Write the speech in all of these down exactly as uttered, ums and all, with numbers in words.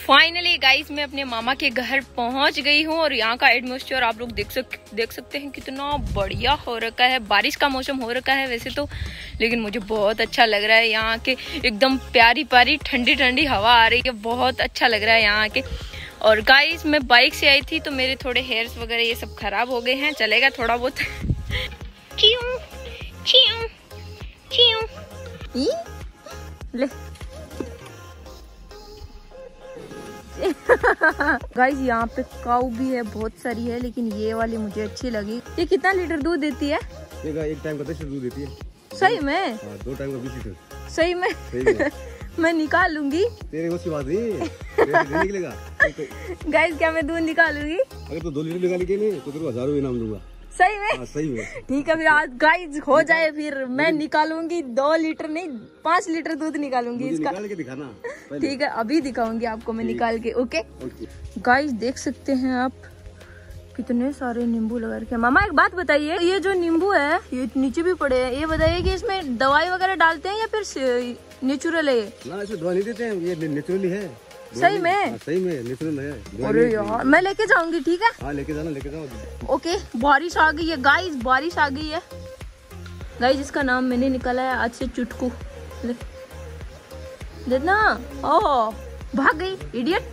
Finally guys मैं अपने मामा के घर पहुंच गई हूं और यहाँ का एटमॉस्फेयर आप लोग देख सक देख सकते हैं कितना बढ़िया हो रखा है। बारिश का मौसम हो रखा है वैसे तो, लेकिन मुझे बहुत अच्छा लग रहा है। यहाँ के एकदम प्यारी प्यारी ठंडी ठंडी हवा आ रही है, बहुत अच्छा लग रहा है यहाँ के। और गाइस मैं बाइक से आई थी तो मेरे थोड़े हेयर्स वगैरह ये सब खराब हो गए हैं, चलेगा थोड़ा बहुत। चियों, चियों, चियों। ले गाइस यहाँ पे काऊ भी है, बहुत सारी है, लेकिन ये वाली मुझे अच्छी लगी। ये कितना लीटर दूध देती है? एक टाइम का दस लीटर दूध देती है। सही में? हाँ, दो टाइम का बीस लीटर। सही में? सही में। मैं निकालूंगी। तेरे को बात नहीं निकलेगा। गाइस क्या मैं दूध निकालूंगी? अगर तो दो लीटर निकाल के नहीं तो तेरे को हजारों इनाम दूंगा। सही में? हाँ, सही में। ठीक है फिर आज गाइस हो जाए, फिर मैं निकालूंगी दो लीटर नहीं पाँच लीटर दूध निकालूंगी इसका। निकाल के दिखाना। ठीक है अभी दिखाऊंगी आपको मैं निकाल के। ओके गाइस देख सकते हैं आप कितने सारे नींबू लगा रखे हैं। मामा एक बात बताइए, ये जो नींबू है ये नीचे भी पड़े हैं, ये बताइए कि इसमें दवाई वगैरह डालते हैं या फिर नेचुरल है? ना इसमें दवाई नहीं देते हैं, ये नेचुरली है। सही में? हाँ, सही में नेचुरल है। अरे यार मैं लेके जाऊंगी। ठीक है हाँ लेके जाना, लेके जाओ। ओके बारिश आ गई है गाइस, बारिश आ गई है गाइस। इसका नाम मैंने निकाला है आज से चुटकू। देखना ओह भाग गई इडियट।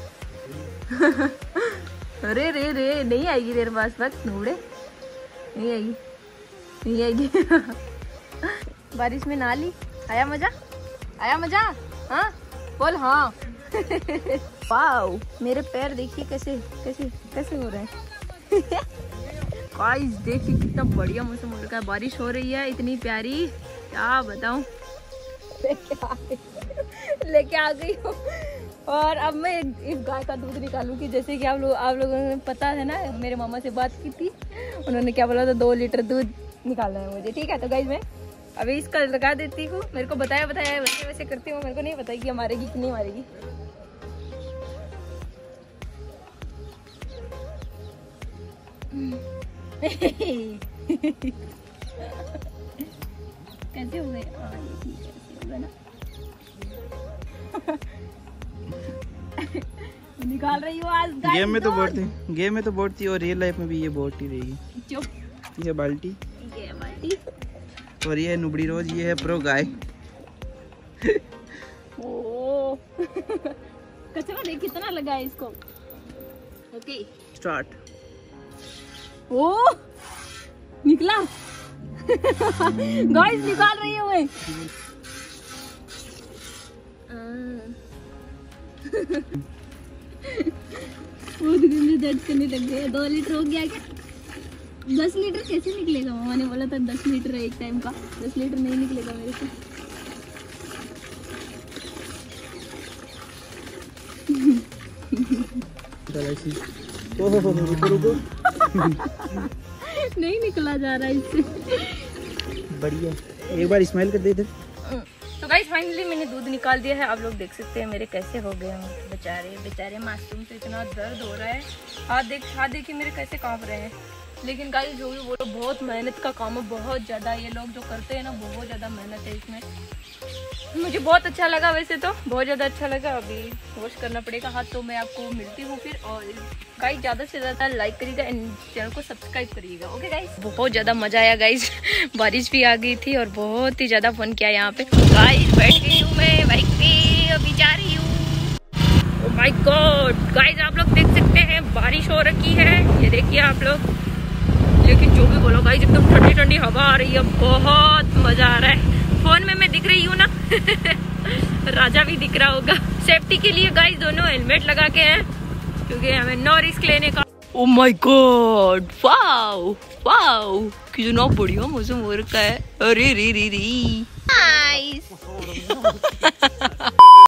अरे रे रे नहीं आएगी तेरे पास, बस नूड़े नहीं आएगी, नहीं आएगी। बारिश में नाली आया मजा, आया मजा? हाँ बोल हाँ। वाओ मेरे पैर देखिए कैसे कैसे कैसे हो रहे हैं। गाइस देखिए कितना बढ़िया मौसम हो रखा है, बारिश हो रही है इतनी प्यारी, क्या बताऊं। लेके आ गई लेके आ गई हूँ और अब मैं एक, एक गाय का दूध निकालूंगी। जैसे कि आप लोग आप लोगों ने पता है ना, मेरे मामा से बात की थी, उन्होंने क्या बोला था, दो लीटर दूध निकालना है मुझे। ठीक है तो गाइस मैं अभी इसका लगा देती हूँ। मेरे को बताया बताया वैसे वैसे करती हूँ, मेरे को नहीं पता कि मारेगी कि नहीं मारेगी। कैसे हो गए? ना निकाल रही हूँ आज। गेम में तो बहुत थी, गेम में तो बहुत थी और रियल लाइफ में भी ये बहुत ही रहेगी। चुप। ये बाल्टी, ये बाल्टी और ये है नुबड़ी रोज, ये है प्रो गाय। ओ कचरा देख कितना लगा है इसको। Okay start. ओ निकला। गाइस निकाल रही हूँ मैं। बहुत गंदे दर्द करने लग गए। दो लीटर हो गया क्या? दस लीटर कैसे निकलेगा? मामा ने बोला था दस लीटर है एक टाइम का, दस लीटर नहीं निकलेगा मेरे से। नहीं निकला जा रहा इससे। बढ़िया, एक बार स्माइल कर दे इधर। तो गाइस फाइनली मैंने दूध निकाल दिया है, आप लोग देख सकते हैं मेरे कैसे हो गए हैं बेचारे बेचारे मासूम से। इतना दर्द हो रहा है, हाथ देख हाथ देखिए मेरे कैसे कांप रहे हैं। लेकिन गाइस जो भी बोलो बहुत मेहनत का काम है, बहुत ज़्यादा। ये लोग जो करते हैं ना बहुत ज़्यादा मेहनत है इसमें। मुझे बहुत अच्छा लगा, वैसे तो बहुत ज़्यादा अच्छा लगा। अभी वॉश करना पड़ेगा हाथ, तो मैं आपको मिलती हूँ फिर। और गाइस ज़्यादा से ज़्यादा लाइक करिएगा एंड चैनल को सब्सक्राइब करिएगा। ओके गाइस बहुत ज़्यादा मज़ा आया गाइस। बारिश भी आ गई थी और बहुत ही ज़्यादा फन किया यहाँ पे। गाइस बैठ गई हूँ मैं बाइक पे, अभी जा रही हूँ। ओह माय गॉड गाइस आप लोग देख सकते हैं बारिश हो रखी है, ये देखिए आप लोग। लेकिन जो भी बोलो गाइस एकदम ठंडी ठंडी हवा आ रही है, बहुत मज़ा आ रहा है। फोन में मैं दिख रही हूँ ना। राजा भी दिख रहा होगा। सेफ्टी के लिए गाइस दोनों हेलमेट लगा के हैं क्योंकि हमें नो रिस्क लेने का। Oh my God wow wow कितना बढ़िया मौसम हो रखा है। अरे री री री नाइस।